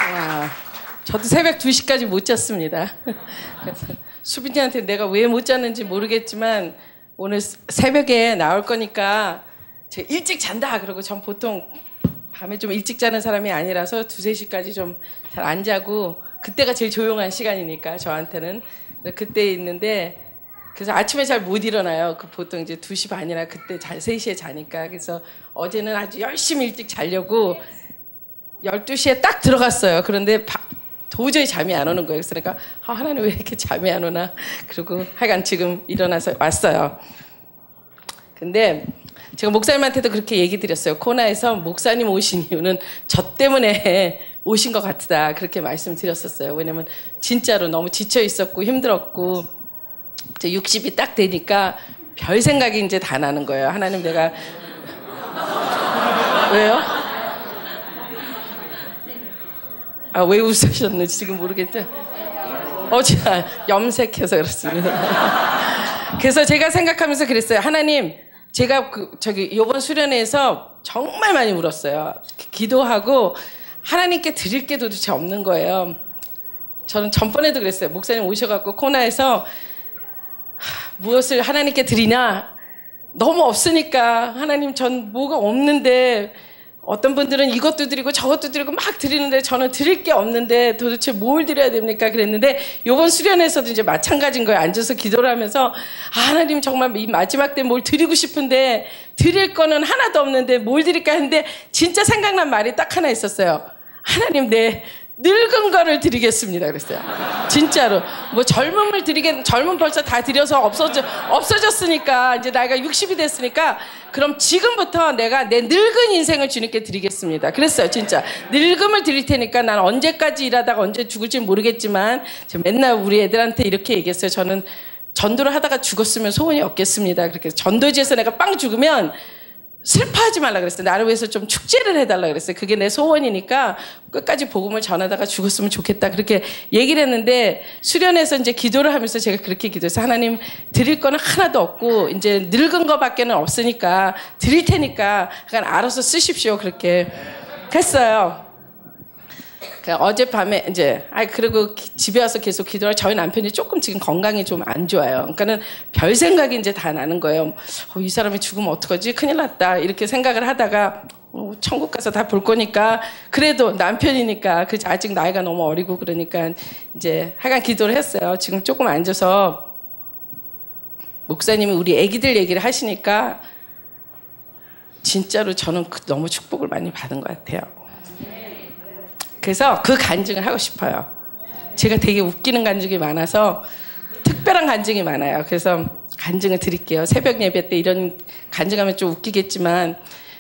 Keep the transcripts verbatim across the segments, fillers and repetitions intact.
와, 저도 새벽 두 시까지 못 잤습니다. 그래서 수빈이한테 내가 왜 못 잤는지 모르겠지만 오늘 새벽에 나올 거니까 제가 일찍 잔다 그러고 전 보통 밤에 좀 일찍 자는 사람이 아니라서 두세 시까지 좀 잘 안 자고 그때가 제일 조용한 시간이니까 저한테는 그때 있는데 그래서 아침에 잘 못 일어나요. 그 보통 이제 두 시 반이나 그때 잘 세 시에 자니까. 그래서 어제는 아주 열심히 일찍 자려고 열두 시에 딱 들어갔어요. 그런데 바, 도저히 잠이 안 오는 거예요. 그래서 내가 아, 하나님 왜 이렇게 잠이 안 오나. 그리고 하여간 지금 일어나서 왔어요. 근데 제가 목사님한테도 그렇게 얘기 드렸어요. 코나에서 목사님 오신 이유는 저 때문에 오신 것 같다. 그렇게 말씀드렸었어요. 왜냐면 진짜로 너무 지쳐 있었고 힘들었고 이제 육십이 딱 되니까 별 생각이 이제 다 나는 거예요. 하나님 내가 왜요? 아, 왜 웃으셨는지 지금 모르겠죠? 어제 염색해서 그렇습니다. 그래서 제가 생각하면서 그랬어요. 하나님, 제가 그 저기 이번 수련회에서 정말 많이 울었어요. 기도하고 하나님께 드릴 게 도대체 없는 거예요. 저는 전번에도 그랬어요. 목사님 오셔갖고 코나에서 무엇을 하나님께 드리냐? 너무 없으니까 하나님 전 뭐가 없는데 어떤 분들은 이것도 드리고 저것도 드리고 막 드리는데 저는 드릴 게 없는데 도대체 뭘 드려야 됩니까? 그랬는데 이번 수련회에서도 이제 마찬가지인 거예요. 앉아서 기도를 하면서 아, 하나님 정말 이 마지막 때 뭘 드리고 싶은데 드릴 거는 하나도 없는데 뭘 드릴까 했는데 진짜 생각난 말이 딱 하나 있었어요. 하나님 내 늙은 거를 드리겠습니다. 그랬어요. 진짜로. 뭐 젊음을 드리겠, 젊은 벌써 다 드려서 없어져, 없어졌으니까, 이제 나이가 육십이 됐으니까, 그럼 지금부터 내가 내 늙은 인생을 주님께 드리겠습니다. 그랬어요. 진짜. 늙음을 드릴 테니까 난 언제까지 일하다가 언제 죽을지 모르겠지만, 맨날 우리 애들한테 이렇게 얘기했어요. 저는 전도를 하다가 죽었으면 소원이 없겠습니다. 그렇게 전도지에서 내가 빵 죽으면, 슬퍼하지 말라 그랬어요. 나를 위해서 좀 축제를 해달라 그랬어요. 그게 내 소원이니까 끝까지 복음을 전하다가 죽었으면 좋겠다. 그렇게 얘기를 했는데 수련해서 이제 기도를 하면서 제가 그렇게 기도해서 하나님 드릴 거는 하나도 없고 이제 늙은 거밖에는 없으니까 드릴 테니까 그냥 알아서 쓰십시오. 그렇게 했어요. 어젯밤에 이제 아 그리고 집에 와서 계속 기도를 저희 남편이 조금 지금 건강이 좀 안 좋아요. 그러니까는 별 생각이 이제 다 나는 거예요. 어, 이 사람이 죽으면 어떡하지? 큰일 났다. 이렇게 생각을 하다가 어, 천국 가서 다 볼 거니까 그래도 남편이니까 그 아직 나이가 너무 어리고 그러니까 이제 하여간 기도를 했어요. 지금 조금 앉아서 목사님이 우리 애기들 얘기를 하시니까 진짜로 저는 너무 축복을 많이 받은 것 같아요. 그래서 그 간증을 하고 싶어요. 제가 되게 웃기는 간증이 많아서 특별한 간증이 많아요. 그래서 간증을 드릴게요. 새벽 예배 때 이런 간증하면 좀 웃기겠지만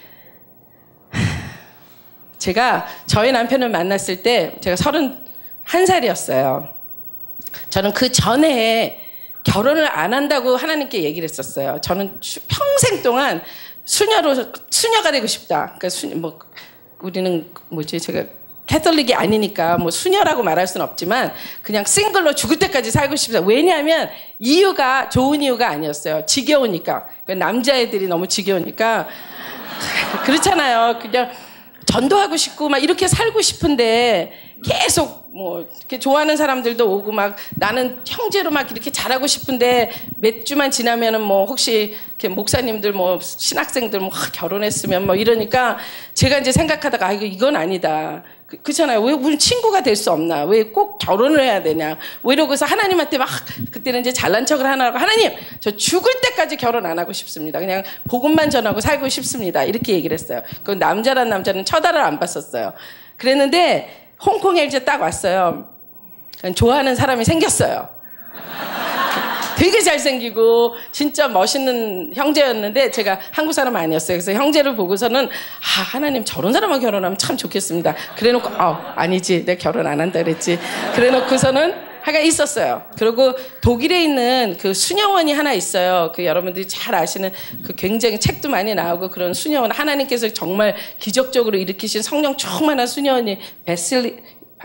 제가 저희 남편을 만났을 때 제가 서른한 살이었어요. 저는 그 전에 결혼을 안 한다고 하나님께 얘기를 했었어요. 저는 평생 동안 수녀로 수녀가 되고 싶다. 그러니까 수, 뭐 우리는 뭐지 제가 캐톨릭이 아니니까 뭐 수녀라고 말할 수는 없지만 그냥 싱글로 죽을 때까지 살고 싶다. 왜냐하면 이유가 좋은 이유가 아니었어요. 지겨우니까. 남자애들이 너무 지겨우니까 그렇잖아요. 그냥 전도하고 싶고 막 이렇게 살고 싶은데 계속 뭐 이렇게 좋아하는 사람들도 오고 막 나는 형제로 막 이렇게 잘하고 싶은데 몇 주만 지나면은 뭐 혹시 이렇게 목사님들 뭐 신학생들 뭐 결혼했으면 뭐 이러니까 제가 이제 생각하다가 아 이거 이건 아니다. 그, 그렇잖아요. 왜 우리 친구가 될 수 없나? 왜 꼭 결혼을 해야 되냐? 왜 이러고서 하나님한테 막 그때는 이제 잘난 척을 하느라고 하나님 저 죽을 때까지 결혼 안 하고 싶습니다. 그냥 복음만 전하고 살고 싶습니다. 이렇게 얘기를 했어요. 그 남자란 남자는 쳐다를 안 봤었어요. 그랬는데 홍콩에 이제 딱 왔어요. 좋아하는 사람이 생겼어요. 되게 잘생기고 진짜 멋있는 형제였는데 제가 한국 사람 아니었어요. 그래서 형제를 보고서는 아 하나님 저런 사람하고 결혼하면 참 좋겠습니다. 그래놓고 아 아니지 내가 결혼 안 한다 그랬지. 그래놓고서는 하가 있었어요. 그리고 독일에 있는 그 수녀원이 하나 있어요. 그 여러분들이 잘 아시는 그 굉장히 책도 많이 나오고 그런 수녀원 하나님께서 정말 기적적으로 일으키신 성령 충만한 수녀원이 베슬리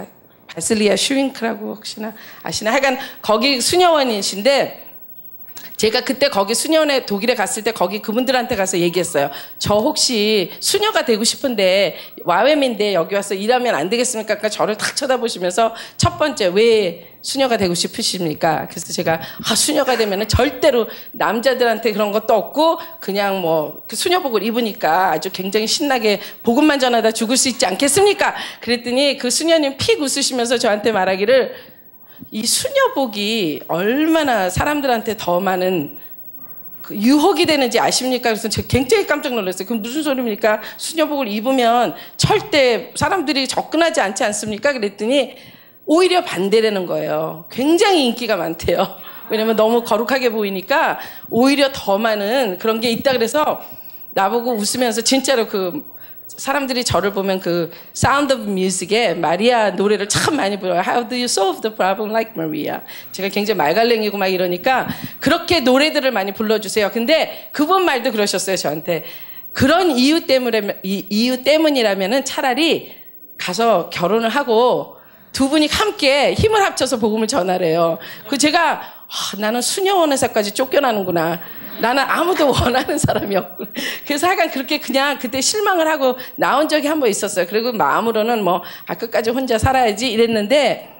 바실리아 슈윙크라고 혹시나 아시나? 하여간 거기 수녀원이신데 제가 그때 거기 수녀원에 독일에 갔을 때 거기 그분들한테 가서 얘기했어요. 저 혹시 수녀가 되고 싶은데 와웸인데 여기 와서 일하면 안 되겠습니까? 그러니까 저를 탁 쳐다보시면서 첫 번째 왜 수녀가 되고 싶으십니까? 그래서 제가 아, 수녀가 되면 절대로 남자들한테 그런 것도 없고 그냥 뭐 수녀복을 입으니까 아주 굉장히 신나게 복음만 전하다 죽을 수 있지 않겠습니까? 그랬더니 그 수녀님 픽 웃으시면서 저한테 말하기를 이 수녀복이 얼마나 사람들한테 더 많은 그 유혹이 되는지 아십니까? 그래서 제가 굉장히 깜짝 놀랐어요. 그럼 무슨 소리입니까? 수녀복을 입으면 절대 사람들이 접근하지 않지 않습니까? 그랬더니 오히려 반대라는 거예요. 굉장히 인기가 많대요. 왜냐면 너무 거룩하게 보이니까 오히려 더 많은 그런 게 있다 그래서 나보고 웃으면서 진짜로 그 사람들이 저를 보면 그 Sound of Music에 마리아 노래를 참 많이 불러요. How do you solve the problem like Maria? 제가 굉장히 말갈랭이고 막 이러니까 그렇게 노래들을 많이 불러주세요. 근데 그분 말도 그러셨어요, 저한테. 그런 이유 때문에, 이, 이유 때문이라면은 차라리 가서 결혼을 하고 두 분이 함께 힘을 합쳐서 복음을 전하래요. 그 제가 아, 나는 수녀원에서까지 쫓겨나는구나. 나는 아무도 원하는 사람이 없고. 그래서 하여간 그렇게 그냥 그때 실망을 하고 나온 적이 한 번 있었어요. 그리고 마음으로는 뭐, 아, 끝까지 혼자 살아야지 이랬는데,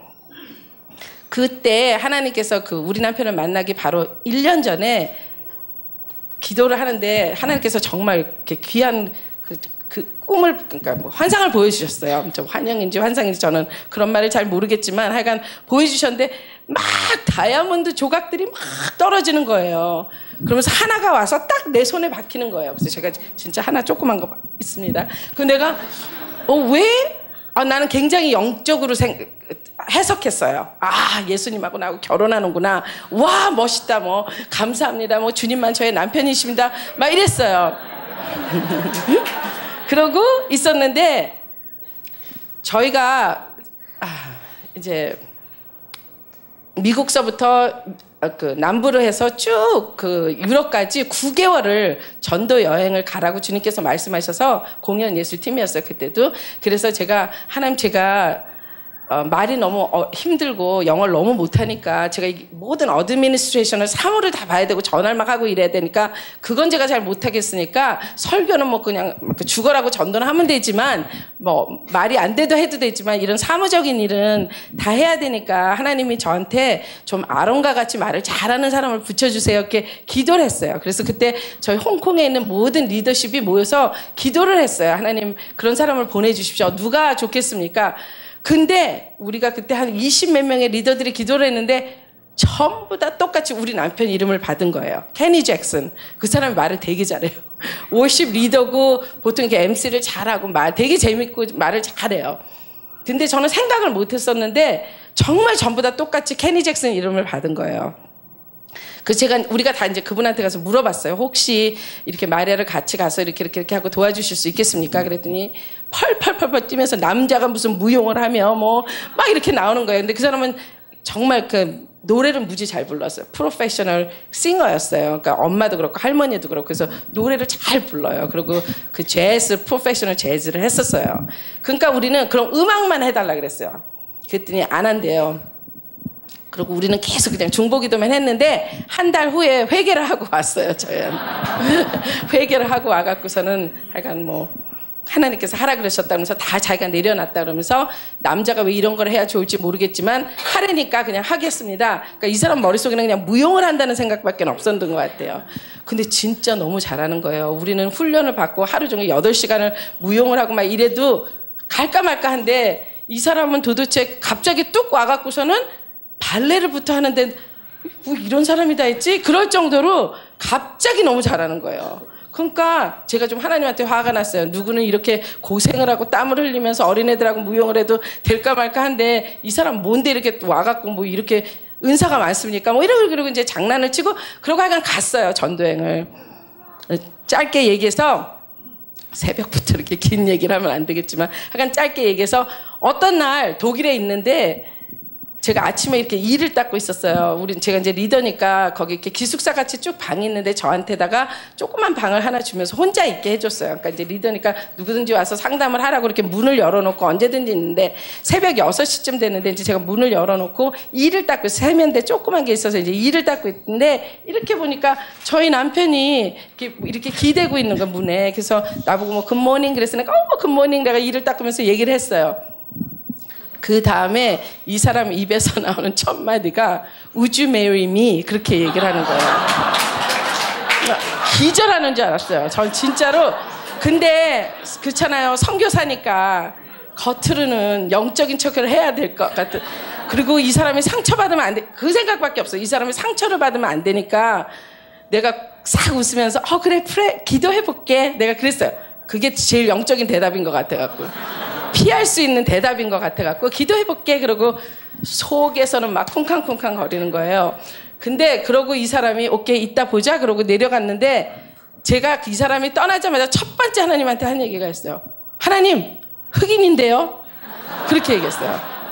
그때 하나님께서 그 우리 남편을 만나기 바로 일 년 전에 기도를 하는데, 하나님께서 정말 이렇게 귀한 그, 그 꿈을, 그러니까 뭐 환상을 보여주셨어요. 좀 환영인지 환상인지 저는 그런 말을 잘 모르겠지만 하여간 보여주셨는데, 막 다이아몬드 조각들이 막 떨어지는 거예요. 그러면서 하나가 와서 딱 내 손에 박히는 거예요. 그래서 제가 진짜 하나 조그만 거 있습니다. 그 내가 어, 왜? 아, 나는 굉장히 영적으로 생, 해석했어요. 아, 예수님하고 나하고 결혼하는구나. 와, 멋있다. 뭐 감사합니다. 뭐 주님만 저의 남편이십니다. 막 이랬어요. 그러고 있었는데 저희가 아, 이제 미국서부터 그 남부로 해서 쭉 그 유럽까지 구 개월을 전도 여행을 가라고 주님께서 말씀하셔서 공연 예술팀이었어요, 그때도. 그래서 제가 하나님 제가 어, 말이 너무 어, 힘들고 영어를 너무 못하니까 제가 이 모든 어드미니스트레이션을 사무를 다 봐야 되고 전화를 막 하고 이래야 되니까 그건 제가 잘 못하겠으니까 설교는 뭐 그냥 죽어라고 전도는 하면 되지만 뭐 말이 안 돼도 해도 되지만 이런 사무적인 일은 다 해야 되니까 하나님이 저한테 좀 아론과 같이 말을 잘하는 사람을 붙여주세요 이렇게 기도를 했어요. 그래서 그때 저희 홍콩에 있는 모든 리더십이 모여서 기도를 했어요. 하나님 그런 사람을 보내주십시오. 누가 좋겠습니까? 근데 우리가 그때 한 이십 몇 명의 리더들이 기도를 했는데 전부 다 똑같이 우리 남편 이름을 받은 거예요. 케니 잭슨. 그 사람이 말을 되게 잘해요. 오십 리더고 보통 이렇게 엠씨를 잘하고 말 되게 재밌고 말을 잘해요. 근데 저는 생각을 못 했었는데 정말 전부 다 똑같이 케니 잭슨 이름을 받은 거예요. 그 제가 우리가 다 이제 그분한테 가서 물어봤어요. 혹시 이렇게 마리아를 같이 가서 이렇게 이렇게 이렇게 하고 도와주실 수 있겠습니까? 그랬더니 펄펄펄펄 뛰면서 남자가 무슨 무용을 하며 뭐 막 이렇게 나오는 거예요. 근데 그 사람은 정말 그 노래를 무지 잘 불렀어요. 프로페셔널 싱어였어요. 그러니까 엄마도 그렇고 할머니도 그렇고 그래서 노래를 잘 불러요. 그리고 그 재즈 프로페셔널 재즈를 했었어요. 그러니까 우리는 그럼 음악만 해달라 그랬어요. 그랬더니 안 한대요. 그리고 우리는 계속 그냥 중보기도만 했는데 한 달 후에 회개를 하고 왔어요. 저희는 회개를 하고 와갖고서는 하여간 뭐 하나님께서 하라 그러셨다면서 다 자기가 내려놨다 그러면서 남자가 왜 이런 걸 해야 좋을지 모르겠지만 하려니까 그냥 하겠습니다. 그러니까 이 사람 머릿속에는 그냥 무용을 한다는 생각밖에 없었던 것 같아요. 근데 진짜 너무 잘하는 거예요. 우리는 훈련을 받고 하루 종일 여덟 시간을 무용을 하고 막 이래도 갈까 말까 한데 이 사람은 도대체 갑자기 뚝 와갖고서는 발레를부터 하는데 뭐 이런 사람이 다 있지? 그럴 정도로 갑자기 너무 잘하는 거예요. 그러니까 제가 좀 하나님한테 화가 났어요. 누구는 이렇게 고생을 하고 땀을 흘리면서 어린애들하고 무용을 해도 될까 말까 한데 이 사람 뭔데 이렇게 와갖고 뭐 이렇게 은사가 많습니까? 뭐 이러고 그러고 이제 장난을 치고 그러고 하여간 갔어요. 전도행을. 짧게 얘기해서 새벽부터 이렇게 긴 얘기를 하면 안 되겠지만 하여간 짧게 얘기해서 어떤 날 독일에 있는데 제가 아침에 이렇게 이를 닦고 있었어요. 우리 제가 이제 리더니까 거기 이렇게 기숙사 같이 쭉 방이 있는데 저한테다가 조그만 방을 하나 주면서 혼자 있게 해줬어요. 그러니까 이제 리더니까 누구든지 와서 상담을 하라고 이렇게 문을 열어놓고 언제든지 있는데 새벽 여섯 시쯤 됐는데 이제 제가 문을 열어놓고 이를 닦고 세면대 조그만 게 있어서 이제 이를 닦고 있는데 이렇게 보니까 저희 남편이 이렇게, 이렇게 기대고 있는 거 문에. 그래서 나보고 뭐 굿모닝 그래서 내가 어 굿모닝 내가 이를 닦으면서 얘기를 했어요. 그 다음에 이 사람 입에서 나오는 첫 마디가 Would you marry me? 그렇게 얘기를 하는 거예요. 기절하는 줄 알았어요. 전 진짜로. 근데 그렇잖아요. 선교사니까 겉으로는 영적인 척을 해야 될 것 같은. 그리고 이 사람이 상처받으면 안 돼. 그 생각밖에 없어요. 이 사람이 상처를 받으면 안 되니까 내가 싹 웃으면서 어 그래 그래 기도해볼게. 내가 그랬어요. 그게 제일 영적인 대답인 것 같아갖고. 피할 수 있는 대답인 것 같아갖고 기도해볼게. 그러고 속에서는 막 쿵쾅쿵쾅 거리는 거예요. 근데 그러고 이 사람이 오케이 이따 보자 그러고 내려갔는데 제가 이 사람이 떠나자마자 첫 번째 하나님한테 한 얘기가 있어요. 하나님 흑인인데요. 그렇게 얘기했어요.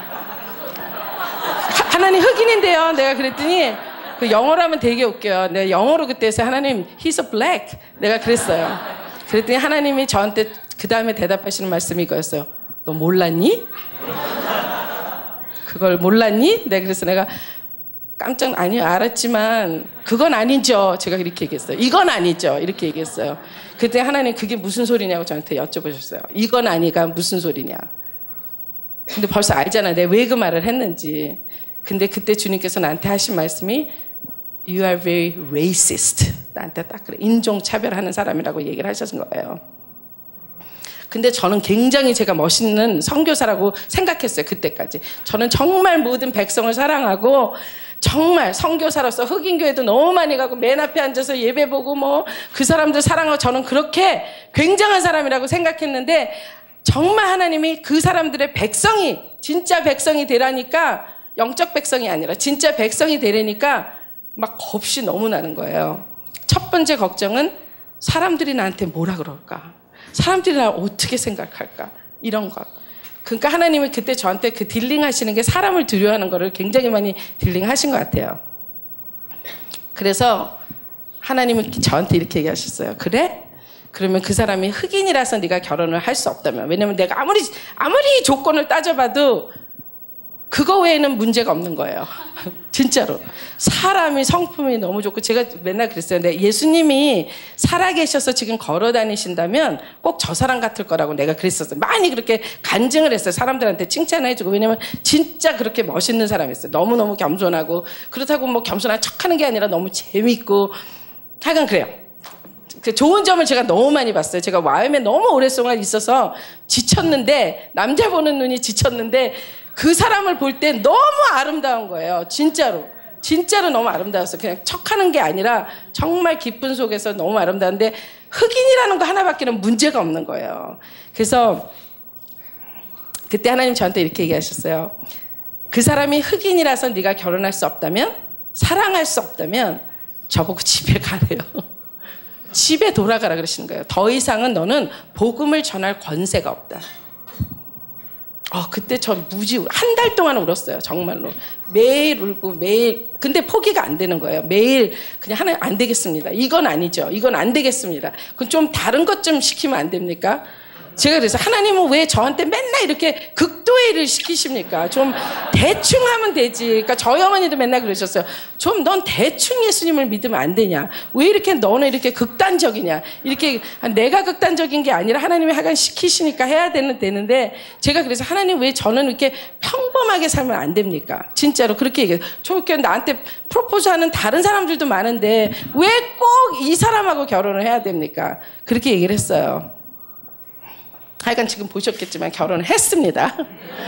하, 하나님 흑인인데요. 내가 그랬더니 그 영어로 하면 되게 웃겨요. 내가 영어로 그때 해서 하나님 he's a black 내가 그랬어요. 그랬더니 하나님이 저한테 그 다음에 대답하시는 말씀이 이거였어요. 너 몰랐니? 그걸 몰랐니? 네, 그래서 내가 깜짝 아니요 알았지만 그건 아니죠. 제가 이렇게 얘기했어요. 이건 아니죠. 이렇게 얘기했어요. 그때 하나님 그게 무슨 소리냐고 저한테 여쭤보셨어요. 이건 아니가 무슨 소리냐. 근데 벌써 알잖아. 내가 왜 그 말을 했는지. 근데 그때 주님께서 나한테 하신 말씀이 You are very racist. 나한테 딱 그래. 인종차별하는 사람이라고 얘기를 하셨은 거예요. 근데 저는 굉장히 제가 멋있는 선교사라고 생각했어요. 그때까지. 저는 정말 모든 백성을 사랑하고 정말 선교사로서 흑인교회도 너무 많이 가고 맨 앞에 앉아서 예배 보고 뭐 그 사람들 사랑하고 저는 그렇게 굉장한 사람이라고 생각했는데 정말 하나님이 그 사람들의 백성이 진짜 백성이 되라니까 영적 백성이 아니라 진짜 백성이 되라니까 막 겁이 너무 나는 거예요. 첫 번째 걱정은 사람들이 나한테 뭐라 그럴까? 사람들이 나 어떻게 생각할까? 이런 것. 그러니까 하나님이 그때 저한테 그 딜링 하시는 게 사람을 두려워하는 거를 굉장히 많이 딜링 하신 것 같아요. 그래서 하나님은 저한테 이렇게 얘기하셨어요. 그래? 그러면 그 사람이 흑인이라서 네가 결혼을 할 수 없다면. 왜냐면 내가 아무리 아무리 조건을 따져봐도 그거 외에는 문제가 없는 거예요. 진짜로. 사람이 성품이 너무 좋고 제가 맨날 그랬어요. 근데 예수님이 살아계셔서 지금 걸어 다니신다면 꼭 저 사람 같을 거라고 내가 그랬었어요. 많이 그렇게 간증을 했어요. 사람들한테 칭찬을 해주고. 왜냐면 진짜 그렇게 멋있는 사람이었어요. 너무너무 겸손하고 그렇다고 뭐 겸손한 척하는 게 아니라 너무 재밌고 하여간 그래요. 그 좋은 점을 제가 너무 많이 봤어요. 제가 와임에 너무 오랫동안 있어서 지쳤는데 남자 보는 눈이 지쳤는데 그 사람을 볼 때 너무 아름다운 거예요. 진짜로. 진짜로 너무 아름다웠어요. 그냥 척하는 게 아니라 정말 기쁜 속에서 너무 아름다운데 흑인이라는 거 하나밖에는 문제가 없는 거예요. 그래서 그때 하나님 저한테 이렇게 얘기하셨어요. 그 사람이 흑인이라서 네가 결혼할 수 없다면 사랑할 수 없다면 저보고 집에 가래요. 집에 돌아가라 그러시는 거예요. 더 이상은 너는 복음을 전할 권세가 없다. 어, 그때 전 무지 한 달 동안 울었어요. 정말로. 매일 울고 매일. 근데 포기가 안 되는 거예요. 매일 그냥 하나 안 되겠습니다. 이건 아니죠. 이건 안 되겠습니다. 그럼 좀 다른 것 좀 시키면 안 됩니까? 제가 그래서 하나님은 왜 저한테 맨날 이렇게 극도의 일을 시키십니까? 좀 대충 하면 되지. 그러니까 저희 어머니도 맨날 그러셨어요. 좀 넌 대충 예수님을 믿으면 안 되냐? 왜 이렇게 너는 이렇게 극단적이냐? 이렇게 내가 극단적인 게 아니라 하나님이 하간 시키시니까 해야 되는, 되는데 제가 그래서 하나님 왜 저는 이렇게 평범하게 살면 안 됩니까? 진짜로 그렇게 얘기해요. 저렇게 나한테 프로포즈하는 다른 사람들도 많은데 왜 꼭 이 사람하고 결혼을 해야 됩니까? 그렇게 얘기를 했어요. 하여간 지금 보셨겠지만 결혼을 했습니다.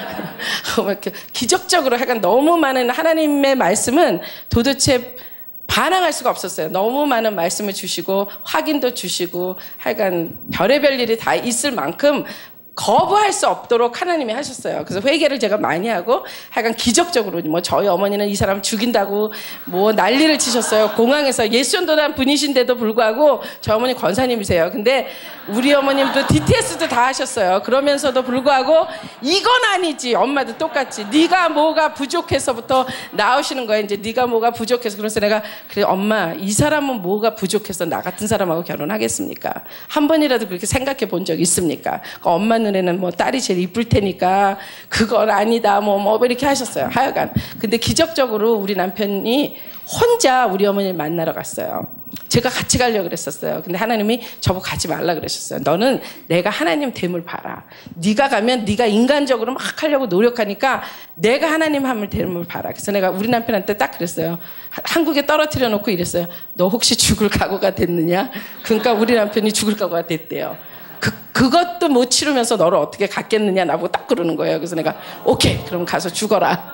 기적적으로 하여간 너무 많은 하나님의 말씀은 도대체 반항할 수가 없었어요. 너무 많은 말씀을 주시고 확인도 주시고 하여간 별의별 일이 다 있을 만큼 거부할 수 없도록 하나님이 하셨어요. 그래서 회개를 제가 많이 하고 하여간 기적적으로 뭐 저희 어머니는 이 사람 죽인다고 뭐 난리를 치셨어요. 공항에서 예수전도단 분이신데도 불구하고 저희 어머니 권사님이세요. 근데 우리 어머님도 디티에스도 다 하셨어요. 그러면서도 불구하고 이건 아니지. 엄마도 똑같이 네가 뭐가 부족해서부터 나오시는 거예요. 이제 네가 뭐가 부족해서. 그래서 내가 그래 엄마 이 사람은 뭐가 부족해서 나 같은 사람하고 결혼하겠습니까? 한 번이라도 그렇게 생각해 본 적 있습니까? 그러니까 엄마 눈에는 뭐 딸이 제일 이쁠 테니까 그건 아니다 뭐 뭐 이렇게 하셨어요. 하여간 근데 기적적으로 우리 남편이 혼자 우리 어머니를 만나러 갔어요. 제가 같이 가려고 그랬었어요. 근데 하나님이 저보고 가지 말라 그러셨어요. 너는 내가 하나님 됨을 봐라. 네가 가면 네가 인간적으로 막 하려고 노력하니까 내가 하나님 함을 됨을 봐라. 그래서 내가 우리 남편한테 딱 그랬어요. 한국에 떨어뜨려 놓고 이랬어요. 너 혹시 죽을 각오가 됐느냐? 그러니까 우리 남편이 죽을 각오가 됐대요. 그, 그것도 못 치르면서 너를 어떻게 갖겠느냐 나보고 딱 그러는 거예요. 그래서 내가 오케이 그럼 가서 죽어라.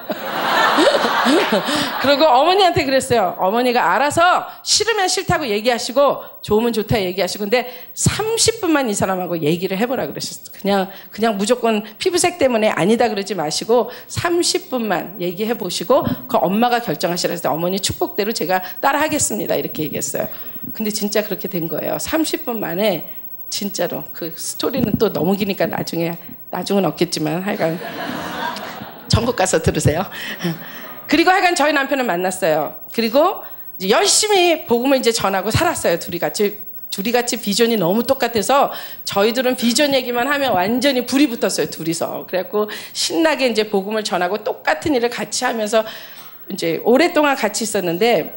그리고 어머니한테 그랬어요. 어머니가 알아서 싫으면 싫다고 얘기하시고 좋으면 좋다 얘기하시고 근데 삼십 분만 이 사람하고 얘기를 해보라 그러셨어요. 그냥 그냥 무조건 피부색 때문에 아니다 그러지 마시고 삼십 분만 얘기해 보시고 그 엄마가 결정하시라 해서 어머니 축복대로 제가 따라하겠습니다 이렇게 얘기했어요. 근데 진짜 그렇게 된 거예요. 삼십 분 만에 진짜로 그 스토리는 또 너무 기니까 나중에 나중은 없겠지만 하여간 전국 가서 들으세요. 그리고 하여간 저희 남편을 만났어요. 그리고 이제 열심히 복음을 이제 전하고 살았어요. 둘이 같이 둘이 같이 비전이 너무 똑같아서 저희들은 비전 얘기만 하면 완전히 불이 붙었어요. 둘이서. 그래갖고 신나게 이제 복음을 전하고 똑같은 일을 같이 하면서 이제 오랫동안 같이 있었는데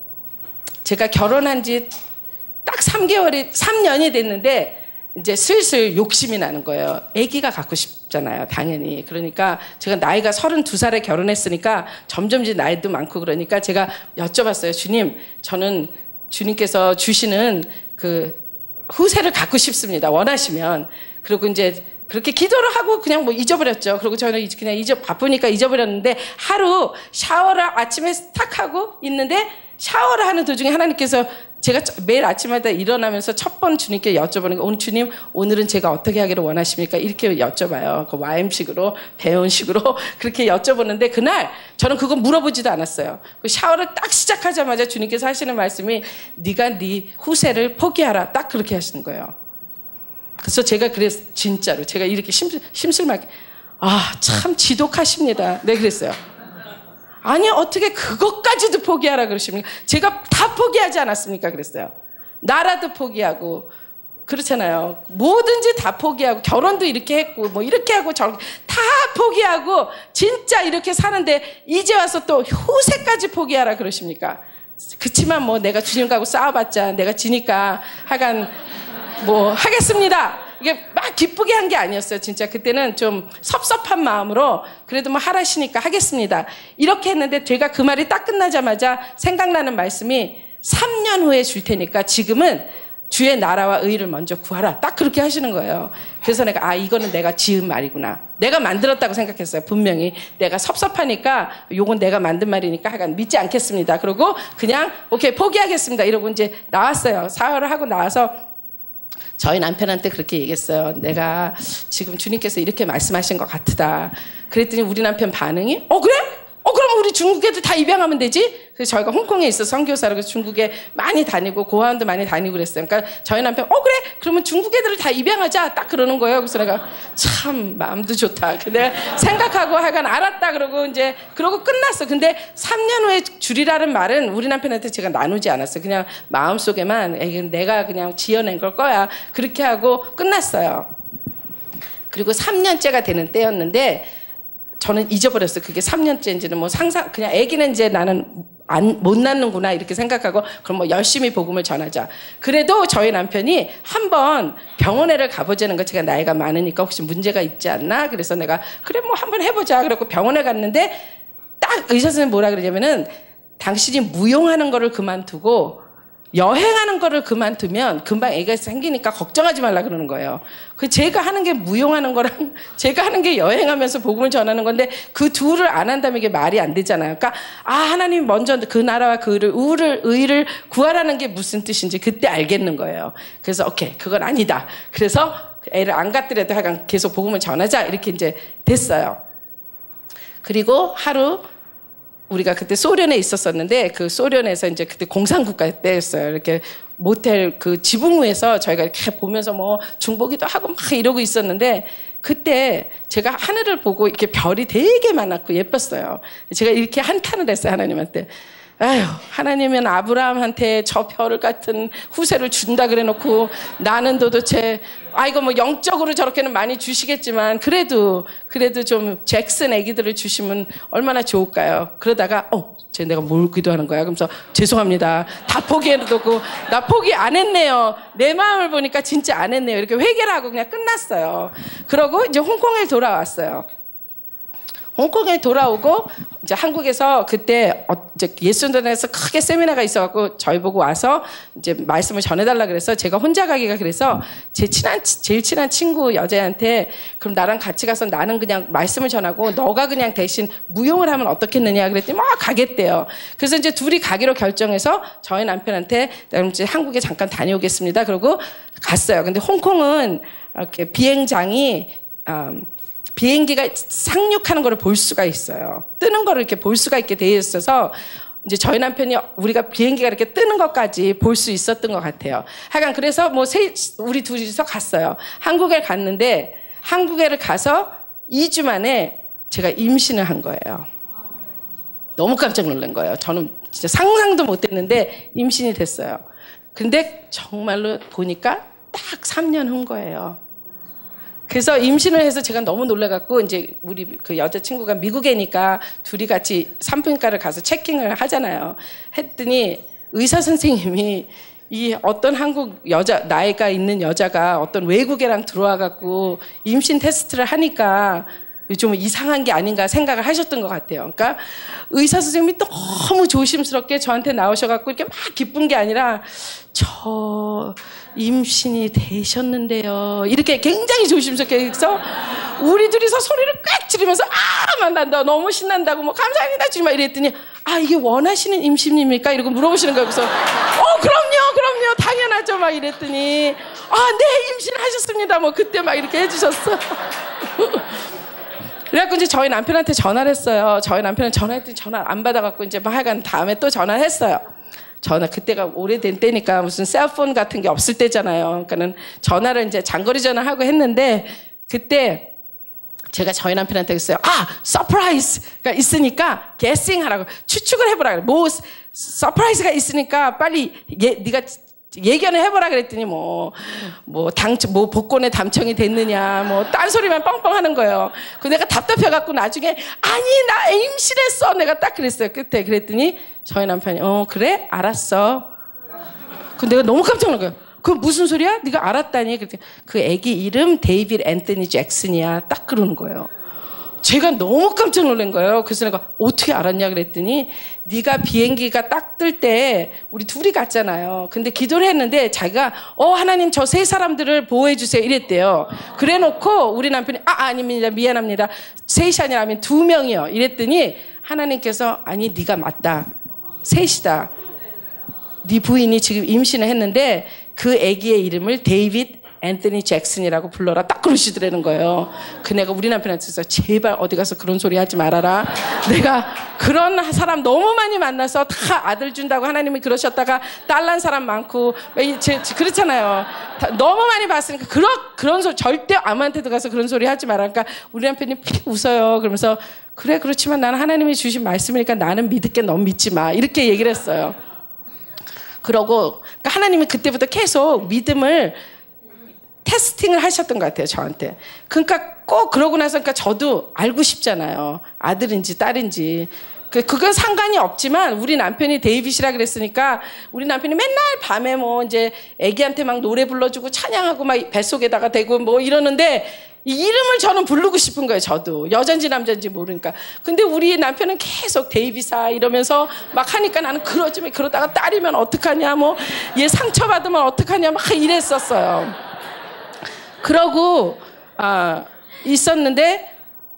제가 결혼한 지 딱 삼 개월이, 삼 년이 됐는데 이제 슬슬 욕심이 나는 거예요. 아기가 갖고 싶잖아요. 당연히. 그러니까 제가 나이가 서른두 살에 결혼했으니까 점점 이제 나이도 많고 그러니까 제가 여쭤봤어요. 주님, 저는 주님께서 주시는 그 후세를 갖고 싶습니다. 원하시면. 그리고 이제 그렇게 기도를 하고 그냥 뭐 잊어버렸죠. 그리고 저는 그냥 잊어, 바쁘니까 잊어버렸는데 하루 샤워를 아침에 탁 하고 있는데 샤워를 하는 도중에 하나님께서 제가 매일 아침마다 일어나면서 첫 번 주님께 여쭤보는 게 오늘 주님 오늘은 제가 어떻게 하기를 원하십니까? 이렇게 여쭤봐요. 그 와임식으로 배운식으로 그렇게 여쭤보는데 그날 저는 그거 물어보지도 않았어요. 그 샤워를 딱 시작하자마자 주님께서 하시는 말씀이 네가 네 후세를 포기하라. 딱 그렇게 하시는 거예요. 그래서 제가 그래서 진짜로 제가 이렇게 심, 심술맞게 아, 참 지독하십니다. 네, 그랬어요. 아니 어떻게 그것까지도 포기하라 그러십니까? 제가 다 포기하지 않았습니까? 그랬어요. 나라도 포기하고 그렇잖아요. 뭐든지 다 포기하고 결혼도 이렇게 했고 뭐 이렇게 하고 저렇게 다 포기하고 진짜 이렇게 사는데 이제 와서 또 후세까지 포기하라 그러십니까? 그치만 뭐 내가 주님하고 싸워봤자 내가 지니까 하여간 뭐 하겠습니다. 이게 막 기쁘게 한 게 아니었어요. 진짜 그때는 좀 섭섭한 마음으로 그래도 뭐 하라시니까 하겠습니다. 이렇게 했는데 제가 그 말이 딱 끝나자마자 생각나는 말씀이 삼 년 후에 줄 테니까 지금은 주의 나라와 의를 먼저 구하라. 딱 그렇게 하시는 거예요. 그래서 내가 아 이거는 내가 지은 말이구나. 내가 만들었다고 생각했어요. 분명히 내가 섭섭하니까 요건 내가 만든 말이니까 하여간 믿지 않겠습니다. 그러고 그냥 오케이 포기하겠습니다. 이러고 이제 나왔어요. 사활을 하고 나와서 저희 남편한테 그렇게 얘기했어요. 내가 지금 주님께서 이렇게 말씀하신 것 같다. 그랬더니 우리 남편 반응이 어 그래? 어 그럼 우리 중국 애들 다 입양하면 되지? 그래서 저희가 홍콩에 있어 선교사로 그래서 중국에 많이 다니고 고아원도 많이 다니고 그랬어요. 그러니까 저희 남편 어 그래? 그러면 중국 애들을 다 입양하자. 딱 그러는 거예요. 그래서 내가 참 마음도 좋다. 근데 생각하고 하여간 알았다 그러고 이제 그러고 끝났어. 근데 삼 년 후에 줄이라는 말은 우리 남편한테 제가 나누지 않았어요. 그냥 마음속에만 내가 그냥 지어낸 걸 거야. 그렇게 하고 끝났어요. 그리고 삼 년째가 되는 때였는데 저는 잊어버렸어요. 그게 삼 년째인지는 뭐 상상, 그냥 아기는 이제 나는 안, 못 낳는구나 이렇게 생각하고 그럼 뭐 열심히 복음을 전하자. 그래도 저희 남편이 한번 병원에를 가보자는 거 제가 나이가 많으니까 혹시 문제가 있지 않나? 그래서 내가 그래 뭐 한번 해보자. 그래갖고 병원에 갔는데 딱 의사 선생님이 뭐라 그러냐면은 당신이 무용하는 거를 그만두고 여행하는 거를 그만두면 금방 애가 생기니까 걱정하지 말라 그러는 거예요. 그 제가 하는 게 무용하는 거랑 제가 하는 게 여행하면서 복음을 전하는 건데 그 둘을 안 한다면 이게 말이 안 되잖아요. 그러니까 아 하나님 먼저 그 나라와 그 의를, 의를, 의를 구하라는 게 무슨 뜻인지 그때 알겠는 거예요. 그래서 오케이 그건 아니다. 그래서 애를 안 갖더라도 하여간 계속 복음을 전하자 이렇게 이제 됐어요. 그리고 하루 우리가 그때 소련에 있었었는데 그 소련에서 이제 그때 공산국가 때였어요. 이렇게 모텔 그 지붕 위에서 저희가 이렇게 보면서 뭐 중보기도 하고 막 이러고 있었는데 그때 제가 하늘을 보고 이렇게 별이 되게 많았고 예뻤어요. 제가 이렇게 한탄을 했어요, 하나님한테. 아휴, 하나님은 아브라함한테 저 별 같은 후세를 준다 그래 놓고 나는 도대체 아 이거 뭐 영적으로 저렇게는 많이 주시겠지만 그래도 그래도 좀 잭슨 애기들을 주시면 얼마나 좋을까요? 그러다가 어, 쟤 내가 뭘 기도하는 거야? 그러면서 죄송합니다. 다 포기해놓고 나 포기 안 했네요. 내 마음을 보니까 진짜 안 했네요. 이렇게 회개를 하고 그냥 끝났어요. 그러고 이제 홍콩에 돌아왔어요. 홍콩에 돌아오고 이제 한국에서 그때 이제 예수전에서 크게 세미나가 있어갖고 저희 보고 와서 이제 말씀을 전해달라 그래서 제가 혼자 가기가 그래서 제 친한 제일 친한 친구 여자한테 그럼 나랑 같이 가서 나는 그냥 말씀을 전하고 너가 그냥 대신 무용을 하면 어떻겠느냐 그랬더니 막 가겠대요. 그래서 이제 둘이 가기로 결정해서 저희 남편한테 그럼 이제 한국에 잠깐 다녀오겠습니다. 그러고 갔어요. 근데 홍콩은 이렇게 비행장이 음, 비행기가 상륙하는 거를 볼 수가 있어요. 뜨는 거를 이렇게 볼 수가 있게 되어 있어서 이제 저희 남편이 우리가 비행기가 이렇게 뜨는 것까지 볼 수 있었던 것 같아요. 하여간 그래서 뭐 세, 우리 둘이서 갔어요. 한국에 갔는데 한국에를 가서 이 주 만에 제가 임신을 한 거예요. 너무 깜짝 놀란 거예요. 저는 진짜 상상도 못 했는데 임신이 됐어요. 근데 정말로 보니까 딱 삼 년 후 거예요. 그래서 임신을 해서 제가 너무 놀라갖고 이제 우리 그 여자친구가 미국애니까 둘이 같이 산부인과를 가서 체킹을 하잖아요. 했더니 의사 선생님이 이 어떤 한국 여자 나이가 있는 여자가 어떤 외국애랑 들어와갖고 임신 테스트를 하니까 좀 이상한 게 아닌가 생각을 하셨던 것 같아요. 그러니까 의사 선생님이 너무 조심스럽게 저한테 나오셔갖고 이렇게 막 기쁜 게 아니라 저 임신이 되셨는데요. 이렇게 굉장히 조심스럽게 해서 우리 둘이서 소리를 꽉 지르면서 아, 막 난다 너무 신난다고 뭐 감사합니다 주님 막 이랬더니 아 이게 원하시는 임신입니까? 이러고 물어보시는 거예요. 그래서 어 그럼요 그럼요 당연하죠 막 이랬더니 아 네 임신하셨습니다 뭐 그때 막 이렇게 해주셨어. 그래갖고 이제 저희 남편한테 전화를 했어요. 저희 남편은 전화했더니 전화 안 받아갖고 이제 막 하여간 다음에 또 전화를 했어요. 전화 그때가 오래된 때니까 무슨 셀폰 같은 게 없을 때잖아요. 그러니까는 전화를 이제 장거리 전화하고 했는데 그때 제가 저희 남편한테 그랬어요. 아, 서프라이즈가 있으니까 게싱 하라고 추측을 해보라 그래. 뭐 서프라이즈가 있으니까 빨리 얘 네가 예견을 해보라 그랬더니 뭐, 뭐, 당, 뭐, 복권에 당첨이 됐느냐, 뭐, 딴소리만 뻥뻥 하는 거예요. 그 내가 답답해갖고 나중에, 아니, 나 임신했어. 내가 딱 그랬어요. 그때. 그랬더니 저희 남편이, 어, 그래? 알았어. 그 내가 너무 깜짝 놀란 거예요. 그럼 무슨 소리야? 네가 알았다니? 그랬더니 그 애기 이름 데이빗 앤서니 잭슨이야. 딱 그러는 거예요. 제가 너무 깜짝 놀란 거예요. 그래서 내가 어떻게 알았냐 그랬더니 네가 비행기가 딱 뜰 때 우리 둘이 갔잖아요. 근데 기도를 했는데 자기가 어 하나님 저 세 사람들을 보호해 주세요 이랬대요. 그래 놓고 우리 남편이 아 아닙니다 미안합니다. 셋이 아니라 두 명이요 이랬더니 하나님께서 아니 네가 맞다. 셋이다. 네 부인이 지금 임신을 했는데 그 아기의 이름을 데이빗 앤서니 잭슨이라고 불러라 딱 그러시더라는 거예요. 그 내가 우리 남편한테 해서 제발 어디 가서 그런 소리 하지 말아라. 내가 그런 사람 너무 많이 만나서 다 아들 준다고 하나님이 그러셨다가 딸난 사람 많고 제, 그렇잖아요. 너무 많이 봤으니까 그런 그런 소리 절대 아무한테도 가서 그런 소리 하지 말아. 그러니까 우리 남편이 픽 웃어요. 그러면서 그래 그렇지만 나는 하나님이 주신 말씀이니까 나는 믿을게 넌 믿지 마 이렇게 얘기를 했어요. 그러고 그러니까 하나님이 그때부터 계속 믿음을 테스팅을 하셨던 것 같아요, 저한테. 그러니까 꼭 그러고 나서 그러니까 저도 알고 싶잖아요. 아들인지 딸인지. 그, 그건 상관이 없지만 우리 남편이 데이빗이라 그랬으니까 우리 남편이 맨날 밤에 뭐 이제 애기한테 막 노래 불러주고 찬양하고 막 뱃속에다가 대고 뭐 이러는데 이 이름을 저는 부르고 싶은 거예요, 저도. 여잔지 남잔지 모르니까. 근데 우리 남편은 계속 데이빗아 이러면서 막 하니까 나는 그러지 마. 그러다가 딸이면 어떡하냐, 뭐 얘 상처받으면 어떡하냐 막 이랬었어요. 그러고 아, 있었는데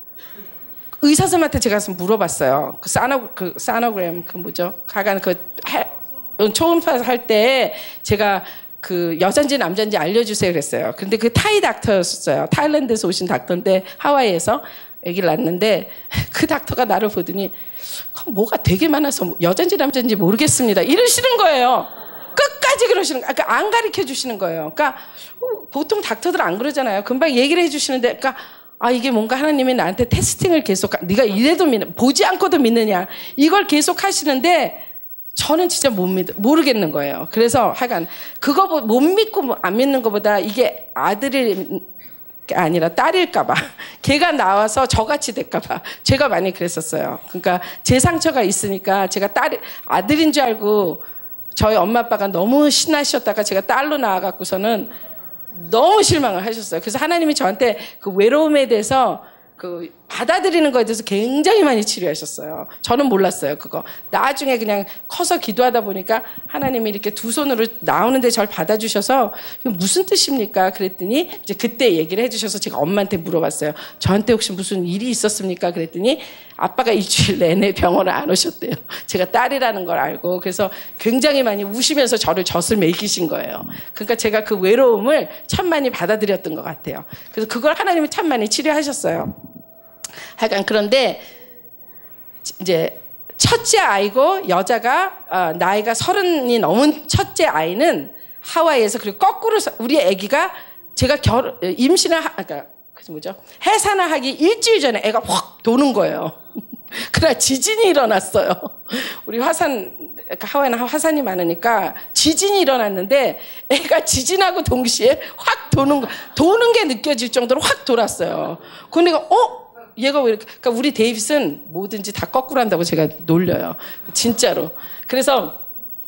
의사 선생님한테 제가 가서 물어봤어요. 그 사노 그 사노그램 그 뭐죠? 가간 그 초음파 할 때 제가 그 여잔지 남잔지 알려주세요 그랬어요. 근데 그 타이 닥터였어요. 타일랜드에서 오신 닥터인데 하와이에서 아기를 낳았는데 그 닥터가 나를 보더니 뭐가 되게 많아서 여잔지 남잔지 모르겠습니다. 이러시는 거예요. 끝까지 그러시는 거예요. 그러니까 안 가르쳐 주시는 거예요. 그러니까 보통 닥터들 안 그러잖아요. 금방 얘기를 해주시는데 그러니까 아 이게 뭔가 하나님이 나한테 테스팅을 계속 네가 이래도 믿는 보지 않고도 믿느냐 이걸 계속 하시는데 저는 진짜 못 믿, 모르겠는 거예요. 그래서 하여간 그거 못 믿고 안 믿는 것보다 이게 아들이 아니라 딸일까봐 걔가 나와서 저같이 될까봐 제가 많이 그랬었어요. 그러니까 제 상처가 있으니까 제가 딸 아들인 줄 알고 저희 엄마 아빠가 너무 신나셨다가 제가 딸로 나와갖고서는 너무 실망을 하셨어요. 그래서 하나님이 저한테 그 외로움에 대해서 그 받아들이는 거에 대해서 굉장히 많이 치료하셨어요. 저는 몰랐어요, 그거. 나중에 그냥 커서 기도하다 보니까 하나님이 이렇게 두 손으로 나오는데 저를 받아주셔서 무슨 뜻입니까? 그랬더니 이제 그때 얘기를 해주셔서 제가 엄마한테 물어봤어요. 저한테 혹시 무슨 일이 있었습니까? 그랬더니 아빠가 일주일 내내 병원을 안 오셨대요. 제가 딸이라는 걸 알고. 그래서 굉장히 많이 우시면서 저를 젖을 먹이신 거예요. 그러니까 제가 그 외로움을 참 많이 받아들였던 것 같아요. 그래서 그걸 하나님이 참 많이 치료하셨어요. 하여간 그런데 이제 첫째 아이고 여자가 어, 나이가 서른이 넘은 첫째 아이는 하와이에서 그리고 거꾸로 우리 아기가 제가 결 임신을 하, 그러니까 그 뭐죠 해산을 하기 일주일 전에 애가 확 도는 거예요. 그러나 지진이 일어났어요. 우리 화산 하와이는 화산이 많으니까 지진이 일어났는데 애가 지진하고 동시에 확 도는 거 도는 게 느껴질 정도로 확 돌았어요. 그러니까 어? 얘가 왜 이렇게, 그러니까 우리 데이빗은 뭐든지 다 거꾸로 한다고 제가 놀려요. 진짜로. 그래서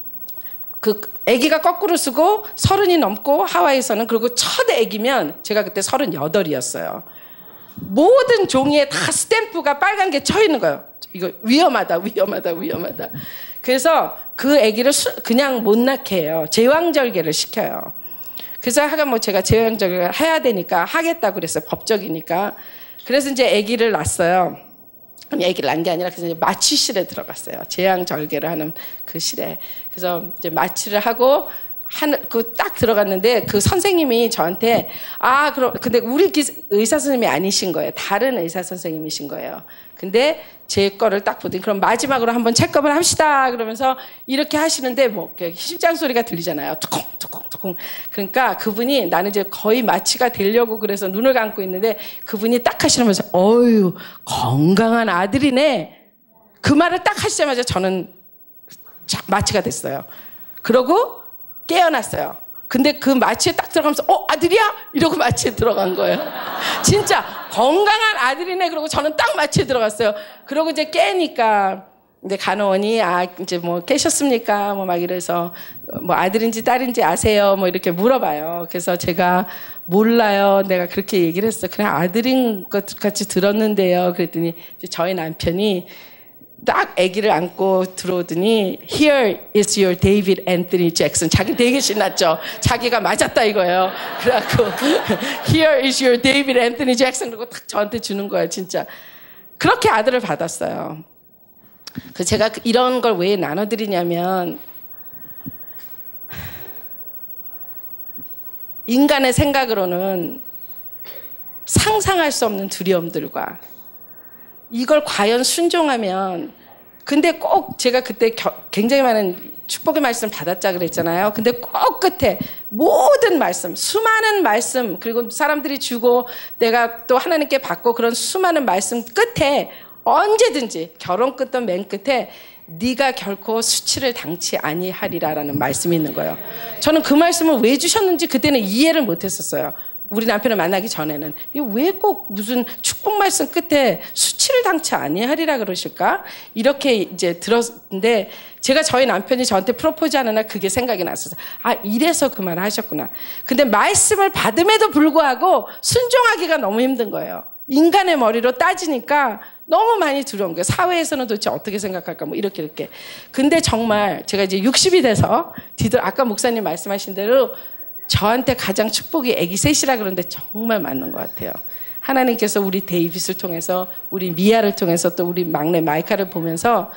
그 아기가 거꾸로 쓰고 서른이 넘고 하와이에서는 그리고 첫 아기면 제가 그때 서른여덟이었어요. 모든 종이에 다 스탬프가 빨간 게 쳐 있는 거예요. 이거 위험하다, 위험하다, 위험하다. 그래서 그 아기를 수, 그냥 못 낳게 해요. 제왕절개를 시켜요. 그래서 하여간 뭐 제가 제왕절개를 해야 되니까 하겠다고 그랬어요. 법적이니까. 그래서 이제 아기를 낳았어요. 아기를 낳은 게 아니라 그래서 이제 마취실에 들어갔어요. 제왕절개를 하는 그 실에. 그래서 이제 마취를 하고 한, 그 딱 들어갔는데 그 선생님이 저한테 아, 그럼 근데 우리 의사 선생님이 아니신 거예요. 다른 의사 선생님이신 거예요. 근데 제 거를 딱 보더니 그럼 마지막으로 한번 체크업을 합시다 그러면서 이렇게 하시는데 뭐 심장 소리가 들리잖아요. 뚜콩 뚜콩 뚜콩. 그러니까 그분이 나는 이제 거의 마취가 되려고 그래서 눈을 감고 있는데 그분이 딱 하시면서 어유 건강한 아들이네. 그 말을 딱 하시자마자 저는 마취가 됐어요. 그러고 깨어났어요. 근데 그 마취에 딱 들어가면서 어 아들이야? 이러고 마취에 들어간 거예요. 진짜 건강한 아들이네. 그러고 저는 딱 마취에 들어갔어요. 그러고 이제 깨니까 이제 간호원이 아 이제 뭐 깨셨습니까? 뭐 막 이래서 뭐 아들인지 딸인지 아세요? 뭐 이렇게 물어봐요. 그래서 제가 몰라요. 내가 그렇게 얘기를 했어요. 그냥 아들인 것 같이 들었는데요. 그랬더니 이제 저희 남편이 딱 아기를 안고 들어오더니 Here is your David Anthony Jackson. 자기 되게 신났죠. 자기가 맞았다 이거예요. 그래갖고 Here is your David Anthony Jackson. 그리고 딱 저한테 주는 거예요. 진짜. 그렇게 아들을 받았어요. 그래서 제가 이런 걸 왜 나눠드리냐면 인간의 생각으로는 상상할 수 없는 두려움들과 이걸 과연 순종하면 근데 꼭 제가 그때 겨, 굉장히 많은 축복의 말씀 받았자 그랬잖아요. 근데 꼭 끝에 모든 말씀 수많은 말씀 그리고 사람들이 주고 내가 또 하나님께 받고 그런 수많은 말씀 끝에 언제든지 결혼 끝던 맨 끝에 네가 결코 수치를 당치 아니하리라라는 말씀이 있는 거예요. 저는 그 말씀을 왜 주셨는지 그때는 이해를 못했었어요. 우리 남편을 만나기 전에는 왜 꼭 무슨 축복 말씀 끝에 수치를 당치 아니하리라 그러실까? 이렇게 이제 들었는데 제가 저희 남편이 저한테 프로포즈하는 날 그게 생각이 났어요. 아 이래서 그 말을 하셨구나. 근데 말씀을 받음에도 불구하고 순종하기가 너무 힘든 거예요. 인간의 머리로 따지니까 너무 많이 두려운 거예요. 사회에서는 도대체 어떻게 생각할까 뭐 이렇게 이렇게. 근데 정말 제가 이제 육십이 돼서 뒤돌 아까 목사님 말씀하신 대로 저한테 가장 축복이 아기 셋이라 그러는데 정말 맞는 것 같아요. 하나님께서 우리 데이빗을 통해서 우리 미아를 통해서 또 우리 막내 마이카를 보면서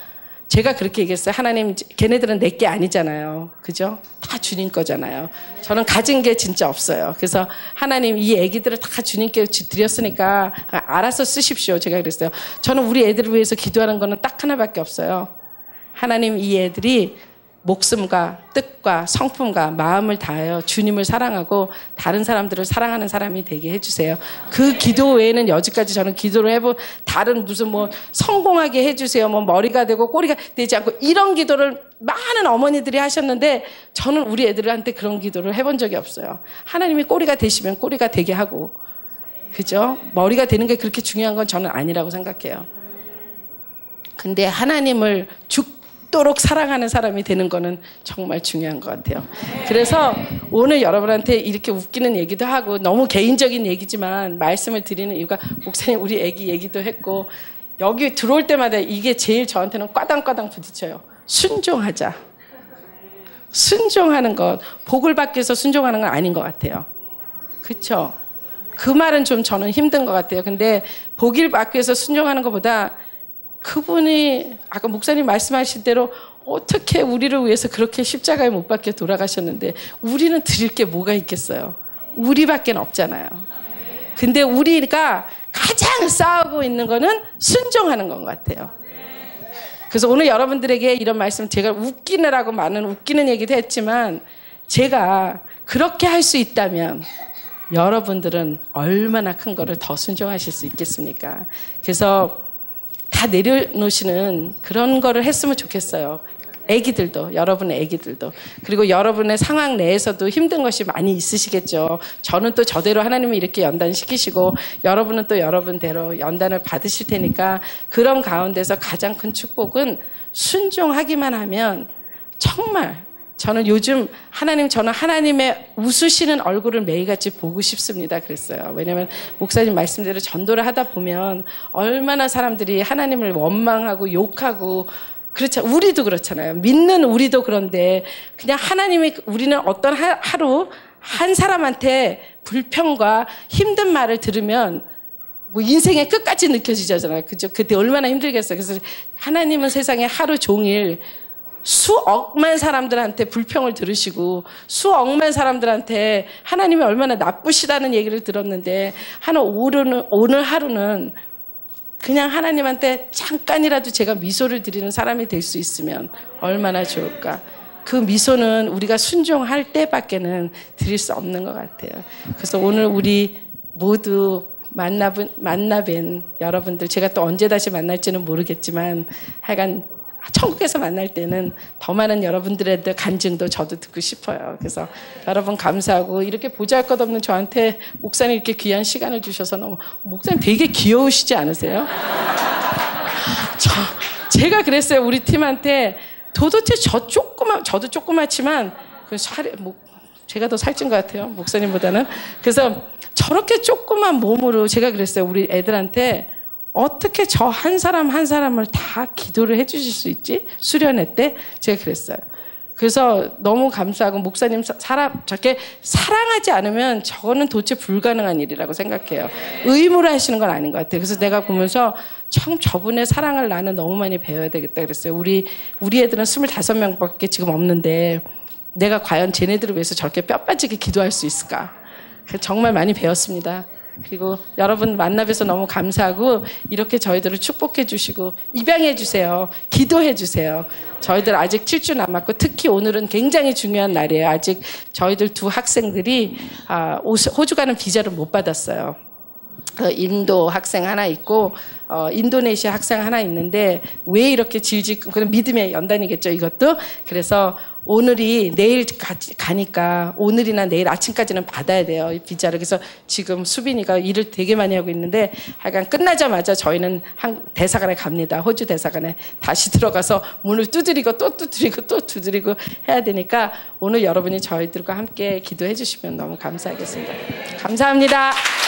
제가 그렇게 얘기했어요. 하나님, 걔네들은 내 게 아니잖아요. 그죠? 다 주님 거잖아요. 저는 가진 게 진짜 없어요. 그래서 하나님 이 애기들을 다 주님께 드렸으니까 알아서 쓰십시오. 제가 그랬어요. 저는 우리 애들을 위해서 기도하는 거는 딱 하나밖에 없어요. 하나님 이 애들이 목숨과 뜻과 성품과 마음을 다하여 주님을 사랑하고 다른 사람들을 사랑하는 사람이 되게 해주세요. 그 기도 외에는 여지까지 저는 기도를 해보 다른 무슨 뭐 성공하게 해주세요. 뭐 머리가 되고 꼬리가 되지 않고 이런 기도를 많은 어머니들이 하셨는데 저는 우리 애들한테 그런 기도를 해본 적이 없어요. 하나님이 꼬리가 되시면 꼬리가 되게 하고, 그죠? 머리가 되는 게 그렇게 중요한 건 저는 아니라고 생각해요. 근데 하나님을 죽 도록 사랑하는 사람이 되는 거는 정말 중요한 것 같아요. 그래서 오늘 여러분한테 이렇게 웃기는 얘기도 하고 너무 개인적인 얘기지만 말씀을 드리는 이유가 목사님 우리 애기 얘기도 했고 여기 들어올 때마다 이게 제일 저한테는 꽈당꽈당 부딪혀요. 순종하자. 순종하는 것, 복을 받기 위해서 순종하는 건 아닌 것 같아요. 그렇죠? 그 말은 좀 저는 힘든 것 같아요. 근데 복을 받기 위해서 순종하는 것보다 그분이 아까 목사님 말씀하신 대로 어떻게 우리를 위해서 그렇게 십자가에 못 박혀 돌아가셨는데 우리는 드릴 게 뭐가 있겠어요? 우리밖에 없잖아요. 근데 우리가 가장 싸우고 있는 거는 순종하는 건 것 같아요. 그래서 오늘 여러분들에게 이런 말씀 제가 웃기느라고 많은 웃기는 얘기도 했지만 제가 그렇게 할 수 있다면 여러분들은 얼마나 큰 거를 더 순종하실 수 있겠습니까? 그래서 다 내려놓으시는 그런 거를 했으면 좋겠어요. 애기들도, 여러분의 애기들도. 그리고 여러분의 상황 내에서도 힘든 것이 많이 있으시겠죠. 저는 또 저대로 하나님이 이렇게 연단시키시고 여러분은 또 여러분대로 연단을 받으실 테니까 그런 가운데서 가장 큰 축복은 순종하기만 하면 정말 저는 요즘 하나님, 저는 하나님의 웃으시는 얼굴을 매일같이 보고 싶습니다. 그랬어요. 왜냐하면 목사님 말씀대로 전도를 하다 보면 얼마나 사람들이 하나님을 원망하고 욕하고 그렇죠. 우리도 그렇잖아요. 믿는 우리도 그런데 그냥 하나님이 우리는 어떤 하루 한 사람한테 불평과 힘든 말을 들으면 뭐 인생의 끝까지 느껴지잖아요. 그죠? 그때 얼마나 힘들겠어요. 그래서 하나님은 세상에 하루 종일 수억만 사람들한테 불평을 들으시고 수억만 사람들한테 하나님이 얼마나 나쁘시다는 얘기를 들었는데 하나 오늘은, 오늘 하루는 그냥 하나님한테 잠깐이라도 제가 미소를 드리는 사람이 될 수 있으면 얼마나 좋을까. 그 미소는 우리가 순종할 때밖에는 드릴 수 없는 것 같아요. 그래서 오늘 우리 모두 만나본, 만나뵌 여러분들 제가 또 언제 다시 만날지는 모르겠지만 하여간 천국에서 만날 때는 더 많은 여러분들의 간증도 저도 듣고 싶어요. 그래서 여러분 감사하고 이렇게 보잘것없는 저한테 목사님 이렇게 귀한 시간을 주셔서 너무 목사님 되게 귀여우시지 않으세요? 저, 제가 그랬어요. 우리 팀한테 도대체 저 조그만 저도 조그맣지만 그 살이 뭐 제가 더 살찐 것 같아요. 목사님보다는. 그래서 저렇게 조그만 몸으로 제가 그랬어요. 우리 애들한테 어떻게 저 한 사람 한 사람을 다 기도를 해주실 수 있지? 수련회 때 제가 그랬어요. 그래서 너무 감사하고 목사님 사람 저렇게 사랑하지 않으면 저거는 도대체 불가능한 일이라고 생각해요. 의무로 하시는 건 아닌 것 같아요. 그래서 내가 보면서 참 저분의 사랑을 나는 너무 많이 배워야 되겠다 그랬어요. 우리 우리 애들은 스물다섯 명밖에 지금 없는데 내가 과연 쟤네들을 위해서 저렇게 뼈 빠지게 기도할 수 있을까? 정말 많이 배웠습니다. 그리고 여러분 만나뵈서 너무 감사하고 이렇게 저희들을 축복해 주시고 입양해 주세요. 기도해 주세요. 저희들 아직 칠 주 남았고 특히 오늘은 굉장히 중요한 날이에요. 아직 저희들 두 학생들이 호주 가는 비자를 못 받았어요. 그 인도 학생 하나 있고 어, 인도네시아 학생 하나 있는데 왜 이렇게 질질 그런 믿음의 연단이겠죠 이것도. 그래서 오늘이 내일 가, 가니까 오늘이나 내일 아침까지는 받아야 돼요 이 비자를. 그래서 지금 수빈이가 일을 되게 많이 하고 있는데 하여간 끝나자마자 저희는 한 대사관에 갑니다. 호주 대사관에 다시 들어가서 문을 두드리고 또 두드리고 또 두드리고 해야 되니까 오늘 여러분이 저희들과 함께 기도해 주시면 너무 감사하겠습니다. 감사합니다.